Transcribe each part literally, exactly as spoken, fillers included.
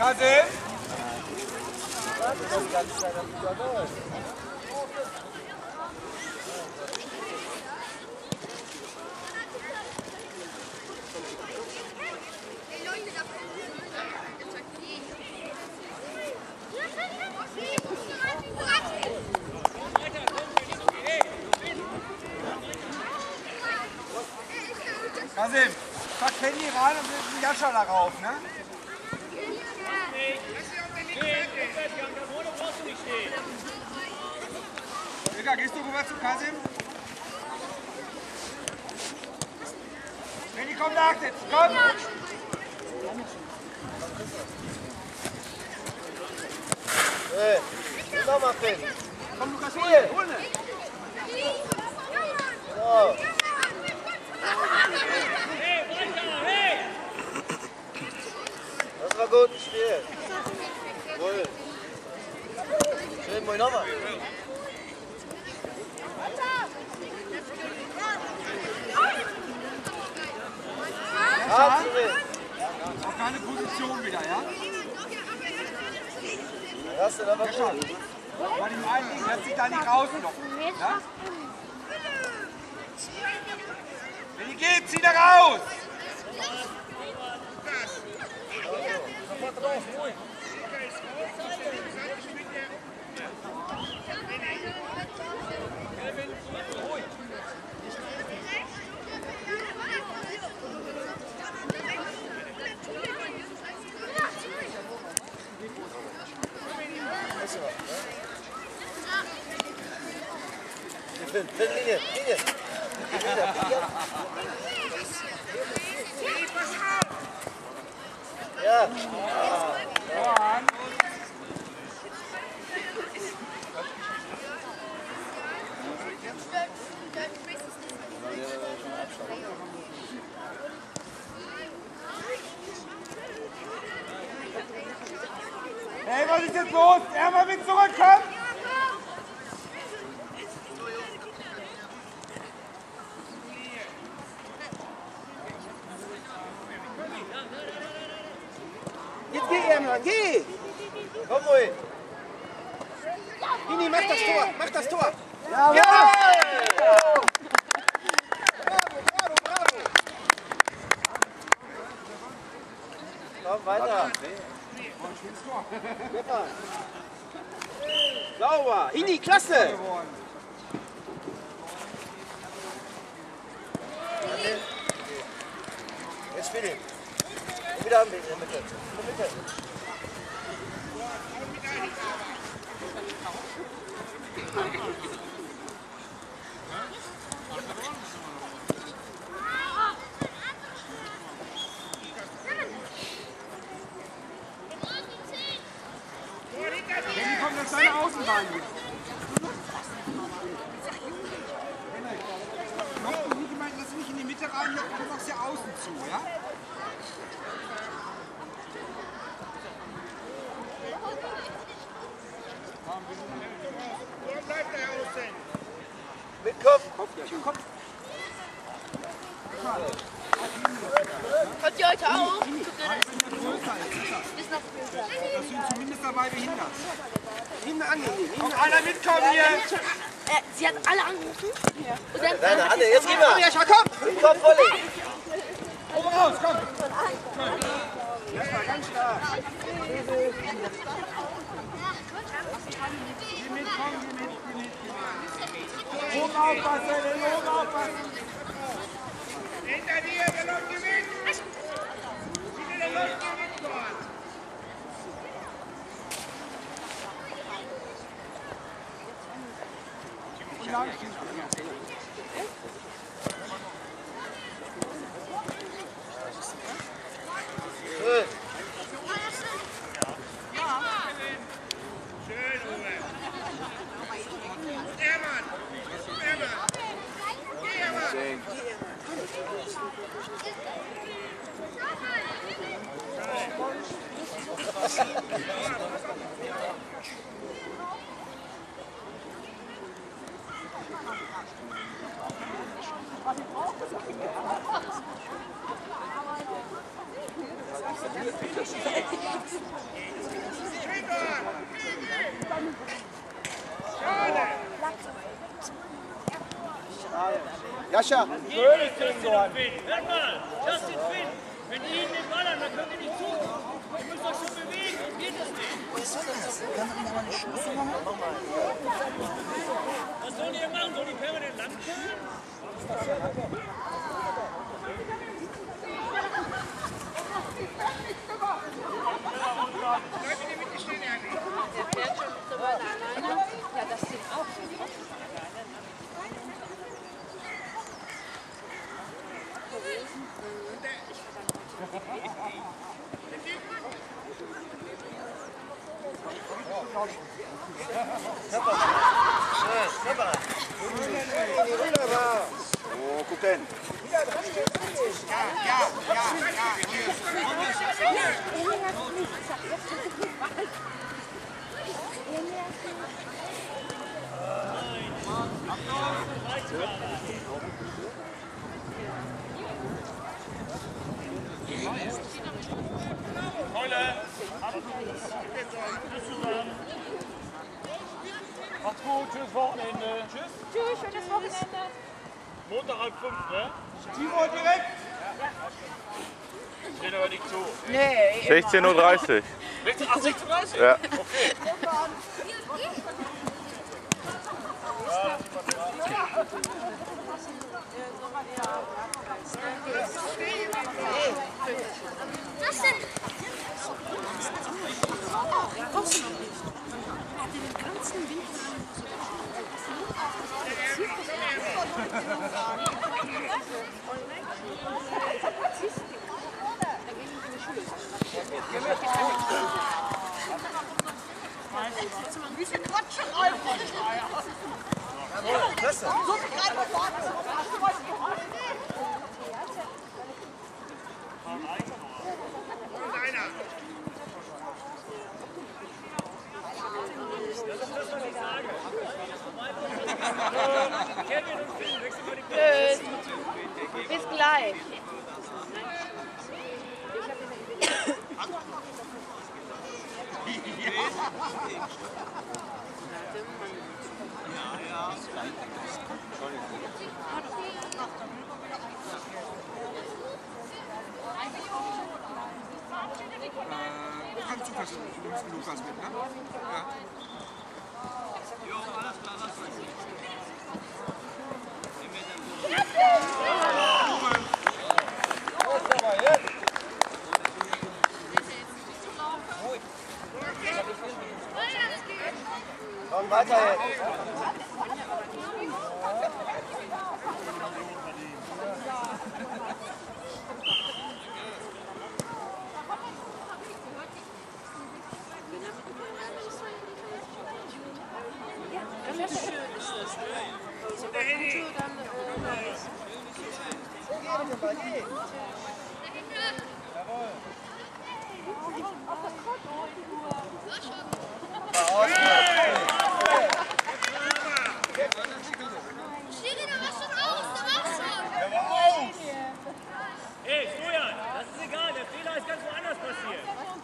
Kasim? Kasim, pack Handy rein und wir Jascha darauf, ne? Digga, gehst du rüber zu Kasim? Handy, komm nachsitzen, komm! Hey, noch mal Finn. Komm, Lukas, hier, hol ne. So. Das war gut, Spiel. Wohl. Schön, moin nochmal. Ja, auf keine Position wieder, ja? Hast du da was schon? Bei dem einen Ding, lass dich da nicht rauslocken. Ja? Wenn die geht, zieh da raus! Finn, Finn, Linie, Linie. Ja. Hey, was ist jetzt los? Erma will zurückkommen! Jetzt geh, Erma, geh! Komm ruhig! Nini, mach das Tor, mach das Tor! Ja! Ja! Bravo, bravo, bravo! Komm, weiter! Sauber! Hini, klasse! Jetzt spiel ihn! Wieder in der Mitte. In der Mitte. Handy kommt auf seine Außenbahn hier. Noch nie gemeint, lass mich in die Mitte rein, du machst ja außen zu, ja? Wo bleibt der außen? Mit Kopf. Kopf, ja, schön Kopf. Kommt ihr heute auch? Nein, wenn der größer ist. Ist noch größer. Das sind zumindest dabei behindert. Nimm eine Anne. Kommt einer mitkommen hier! Äh, sie hat alle angerufen. Ja. Und dann, Nein, Anne, jetzt geh mal. Komm, Jascha, komm! Mit Kopf voll. Oben raus, komm! Jascha, ganz stark. Geh mit, komm, geh mit, geh mit, geh mit. Oben aufpassen, oben aufpassen! Hinter dir, der läuft gewinnt! Der läuft gewinnt dort! Ja, ich Schön. Schön, Uwe. Ermann! Ermann! Geh, Ermann! Schön. Jascha! Schönes Ding, Johann! Hört mal, Justin Finn, wenn ihr ihn den Ball habt, dann könnt ihr nicht zugucken. Ihr müsst euch schon bewegen, und geht das nicht. Was soll das? Kann man mal eine Chance machen? Was sollen die denn machen? Sollen die permanent lang spielen? Der fährt schon mittlerweile alleine. Ja, das sind auch. Wunderbar! Oh, guck denn! Ja, ja, ja, Keule! Macht's gut, tschüss Wochenende. Tschüss. Tschüss, schönes Wochenende. Montag halb fünf, ne? Timo direkt! Ich rede aber nicht zu. Nee, sechzehn Uhr dreißig. Ach, sechzehn Uhr dreißig? Ja. Okay. was denn? Kommst du noch nicht? Hat den ganzen Winter Wie viel Quatschen einfach? Klasse! So viel gerade mal vorne. Tschüss. Bis gleich. Kannst du verstehen, du nimmst Lukas mit, ne? Ja. Jo, alles klar, lass uns. Komm weiter jetzt. Hey, Stojan, das ist egal, der Fehler ist ganz woanders passiert.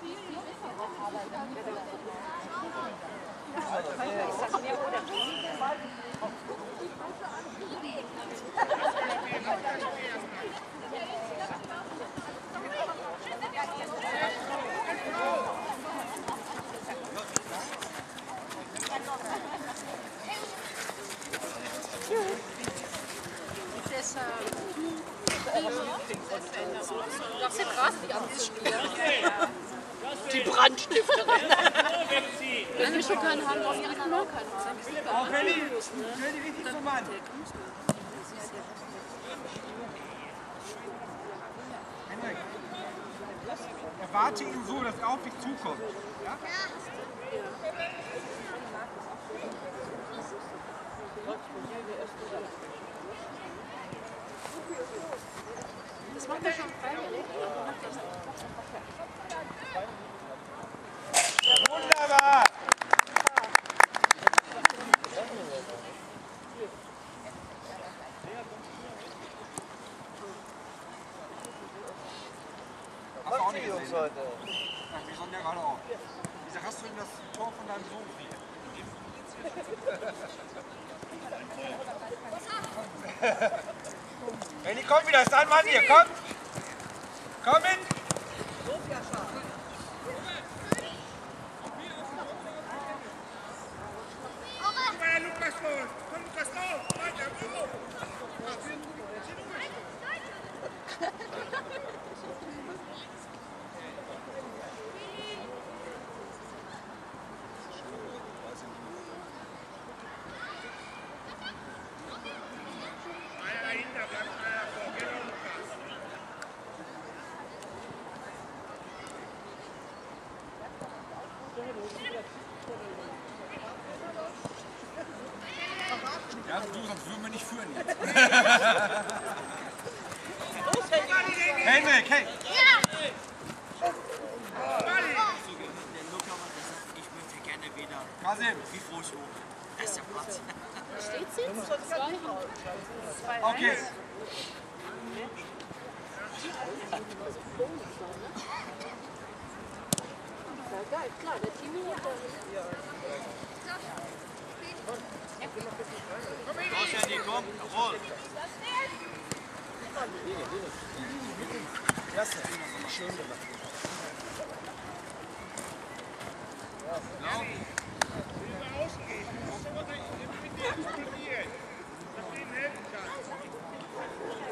Das ist krass, die anzuspielen. Die Brandstifterin. Wenn wir schon keinen haben, brauchen die anderen auch keinen haben. Auch Kelly, Kelly, richtig zum Mann. Henrik, erwarte ihn so, dass er auf dich zukommt. Ja? Das macht er schon freiwillig. Wunderbar! Jungs heute. Ach, wir sollen ja gerade auch. Wieso hast du denn das Tor von deinem Sohn? Henny, komm wieder, ist dein Mann hier, komm! Komm mit! Guck mal, Lukas los! Komm, Lukas, los! Weiter, bravo! Einer dahinter, bleibt einer vor. Genau, Lukas. Ja, du, sonst würden wir nicht führen jetzt. Henrik, hey! Ich möchte gerne wieder. Kasim! Wie froh ich hoch. Das ist der Platz. Steht sie jetzt? Zwei. Okay. Ja, geil, klar, der Team hier. Los, Handy, komm, jawohl. Klasse. Schön gemacht. Genau. Ausgehen. Das ist aber mit dir diskutieren. Dass du ihm helfen kannst.